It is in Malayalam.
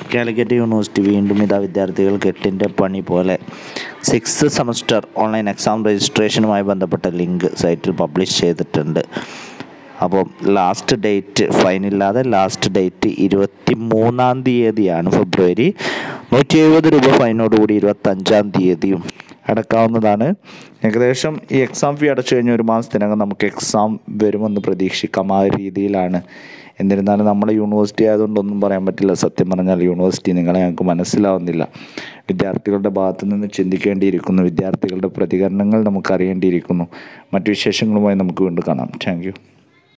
കാലിക്കറ്റ് യൂണിവേഴ്സിറ്റി വീണ്ടും ഇതാ വിദ്യാർത്ഥികൾക്ക് 8ൻ്റെ പണി പോലെ 6th സെമസ്റ്റർ ഓൺലൈൻ എക്സാം രജിസ്ട്രേഷനുമായി ബന്ധപ്പെട്ട ലിങ്ക് സൈറ്റിൽ പബ്ലിഷ് ചെയ്തിട്ടുണ്ട്. അപ്പോൾ ലാസ്റ്റ് ഡേറ്റ് ഫൈനില്ലാതെ ലാസ്റ്റ് ഡേറ്റ് 23-ാം തീയതിയാണ്, ഫെബ്രുവരി. 170 രൂപ ഫൈനോടുകൂടി 25-ാം തീയതിയും അടക്കാവുന്നതാണ്. ഏകദേശം ഈ എക്സാം ഫീ അടച്ചു കഴിഞ്ഞ ഒരു മാസത്തിനകം നമുക്ക് എക്സാം വരുമെന്ന് പ്രതീക്ഷിക്കാം. ആ രീതിയിലാണ്. എന്നിരുന്നാലും നമ്മുടെ യൂണിവേഴ്സിറ്റി ആയതുകൊണ്ട് ഒന്നും പറയാൻ പറ്റില്ല. സത്യം പറഞ്ഞാൽ യൂണിവേഴ്സിറ്റി നിങ്ങളെ ഞങ്ങൾക്ക് മനസ്സിലാവുന്നില്ല. വിദ്യാർത്ഥികളുടെ ഭാഗത്തു നിന്ന് ചിന്തിക്കേണ്ടിയിരിക്കുന്നു. വിദ്യാർത്ഥികളുടെ പ്രതികരണങ്ങൾ നമുക്ക് അറിയേണ്ടിയിരിക്കുന്നു. മറ്റു വിശേഷങ്ങളുമായി നമുക്ക് വീണ്ടും കാണാം. Thank U.